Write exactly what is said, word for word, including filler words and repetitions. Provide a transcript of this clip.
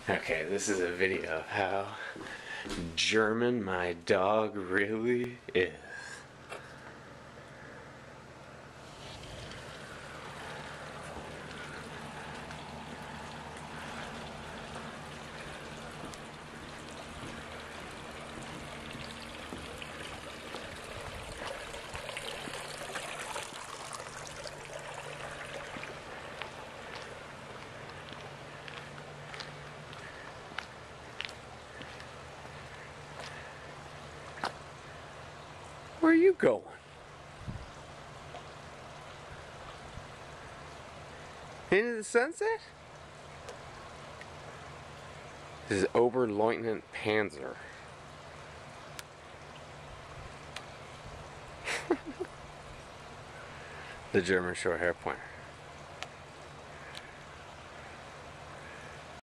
Okay, this is a video of how German my dog really is. Where are you going? Into the sunset? This is Oberleutnant Panzer. The German Shorthaired pointer.